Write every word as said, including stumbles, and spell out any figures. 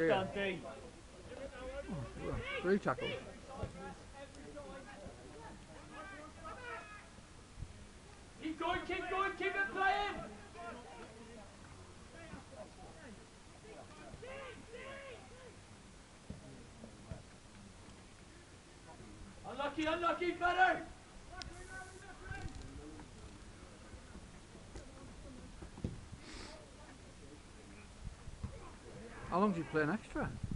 Well done, Dean. Oh, well, three tackles. Keep going, keep going, keep it playing! Unlucky, unlucky, better! How long do you play an extra?